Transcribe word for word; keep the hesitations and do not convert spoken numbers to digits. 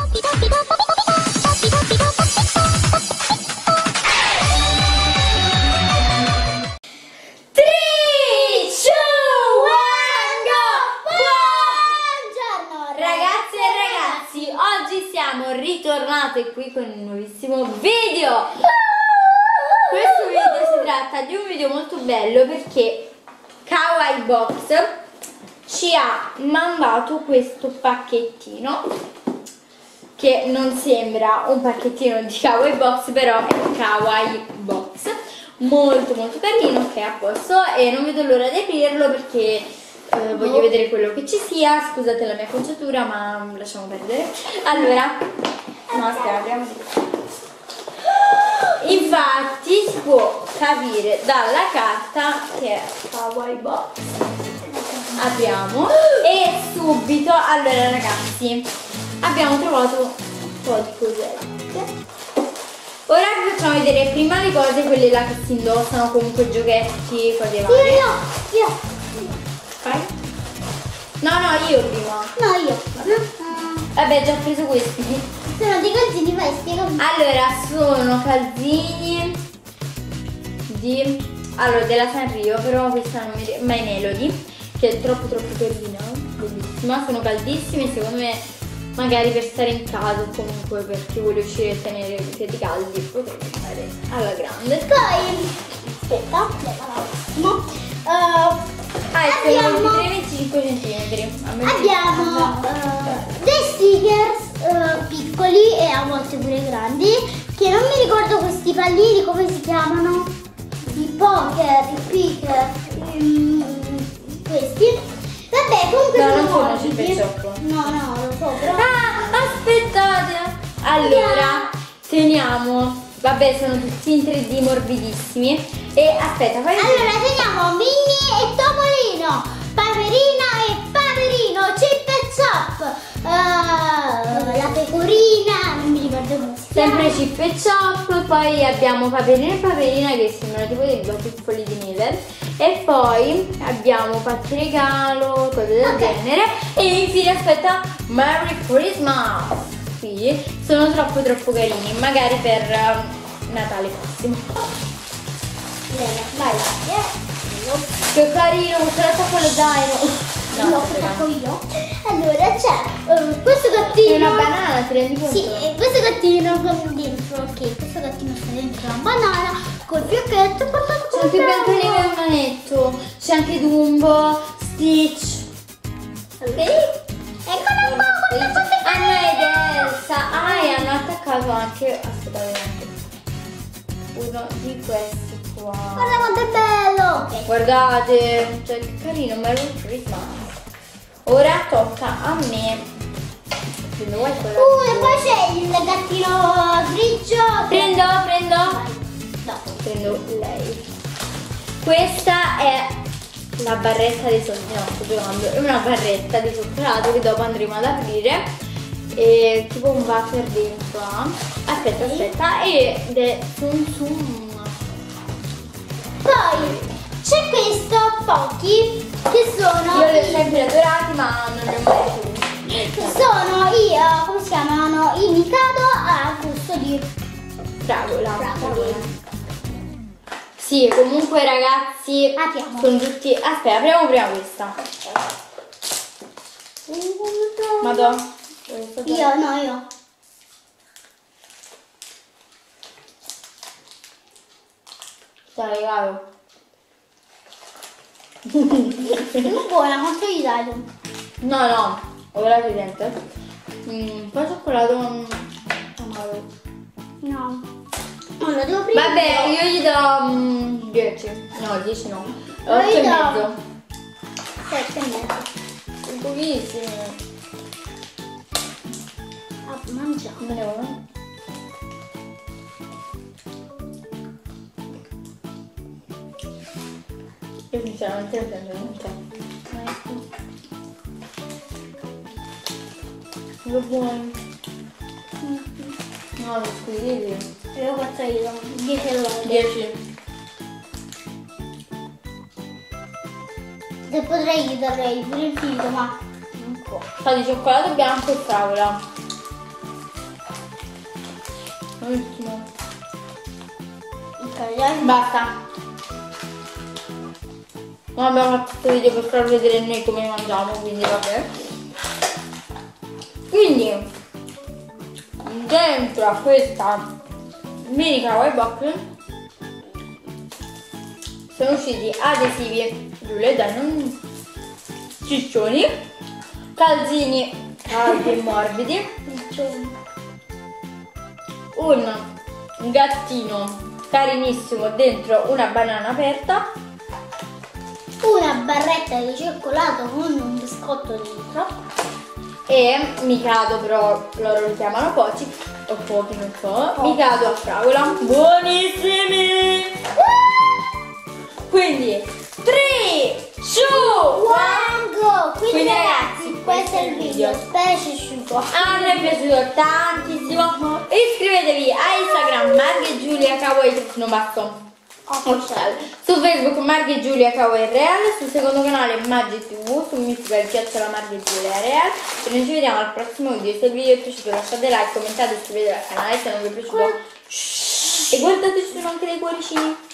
Ritornate qui con un nuovissimo video. Questo video si tratta di un video molto bello perché Kawaii Box ci ha mandato questo pacchettino che non sembra un pacchettino di Kawaii Box, però è Kawaii Box, molto molto carino, che è a posto e non vedo l'ora di aprirlo perché eh, voglio oh. vedere quello che ci sia. Scusate la mia conciatura, ma lasciamo perdere. Allora, no, aspetta, apriamo di infatti si può capire dalla carta che è Kawaii Box. Abbiamo e subito, allora ragazzi, abbiamo trovato un po' di cosette. Ora vi facciamo vedere prima le cose, quelle là che si indossano, comunque giochetti, cose varie. Io, io. Fai? No, no, io prima. No, io. Vabbè, già ho preso questi. Sono dei calzini, vai, spiegami. Allora, sono calzini di... Allora, della Sanrio, però questa non mi ricordo, My Melody, che è troppo troppo carina, bellissima. Sono caldissime, secondo me, magari per stare in casa o comunque per chi vuole uscire e tenere i piedi caldi, potrebbe stare alla grande. Poi, aspetta, un attimo. Uh, Ah, abbiamo sono venticinque centimetri. Abbiamo uh, dei stickers uh, piccoli e a volte pure grandi, che non mi ricordo questi pallini come si chiamano, i poker, i picker, um, questi. Vabbè, comunque no, sono non sono morbidi. No, no, lo so, però. Ah, aspettate. Allora, teniamo. Vabbè, sono tutti in tre D morbidissimi. E aspetta, fai allora teniamo Minnie e Topolino, Paperina e Paperino, Chip e Chop, uh, la pecorina, non mi ricordo come si chiama. Sempre Chip e Chop. Poi abbiamo Paperina e Paperina che sembrano tipo dei batuffoli di neve. E poi abbiamo Patti Regalo, cose del okay. genere. E infine aspetta, Merry Christmas. Qui sono troppo troppo carini, magari per uh, Natale prossimo. Bene, vai, yeah. Che carino, questo l'attacco allo zaino. No, lo attacco io. Allora c'è uh, questo gattino. È una banana, ti rendi conto? Sì, e questo gattino con dentro, ok, questo gattino sta dentro una banana col fiocchetto portato con c'è anche Biancaneve e il manetto. C'è anche Dumbo, Stitch. Ok? Eccola qua, guarda quante Anna ed Elsa. Ah, e hanno attaccato anche, aspettate, uno di questi. Wow. Guarda quanto è bello! Okay. Guardate, cioè che carino, Merry Christmas. Ora tocca a me. Prendo uh, e poi c'è il gattino grigio. Prendo, prendo. No. Prendo lei. Questa è la barretta dei soldi. No, sto giocando. È una barretta di cioccolato che dopo andremo ad aprire. E tipo un wafer dentro. Aspetta, aspetta. Ed è Tsum Tsum. Poi c'è questo, pochi, che sono... Io li ho sempre adorati, ma non li ho mai detto. Sono i, uh, come si chiamano, i Mikado a gusto di fragola. fragola. Sì, comunque ragazzi, apriamo. Sono tutti... Aspetta, apriamo prima questa. Madonna. Io, no, io. Dai, regalo. Non buona, quanto gli dai tu? No, no, ora ti sente. Mm, poi cioccolato amaro. No. Non lo devo prima. Vabbè, io gli do um, dieci. No, dieci no. otto e mezzo. sette e mezzo. Sono pochissimi. Ah, mangiamo. Me ne vuoi? Io sinceramente non prendo niente. Sono buoni. No, non squisiti. Io faccio io, dieci euro. dieci. Se potrei gli darei pure il finito, ma non può. Fa di cioccolato bianco e fragola. Buonissimo. Ok, dai. Basta. Non abbiamo fatto questo video per far vedere noi come mangiamo, quindi vabbè. Quindi dentro a questa mini kawaii box sono usciti adesivi, Giulia, dai, non ciccioni, calzini caldi e morbidi, un gattino carinissimo dentro una banana aperta, una barretta di cioccolato con un biscotto dentro e Mikado, però loro lo chiamano Poci o Pochi, non so, Mikado a fragola, buonissimi! Quindi tre, due, one, go! Quindi, Quindi, ragazzi, questo è il video, spero ci sia piaciuto. a me è piaciuto tantissimo. Iscrivetevi a Instagram Marghe e Giulia Kawaii non basso official, su Facebook Marghe e Giulia Kawaii Real, sul secondo canale Maggi tivù, su Instagram Chiocciola Marghe e Giulia Real. E noi ci vediamo al prossimo video. Se il video vi è piaciuto lasciate like, commentate, iscrivetevi al canale se non vi è piaciuto. E guardate, ci sono anche dei cuoricini.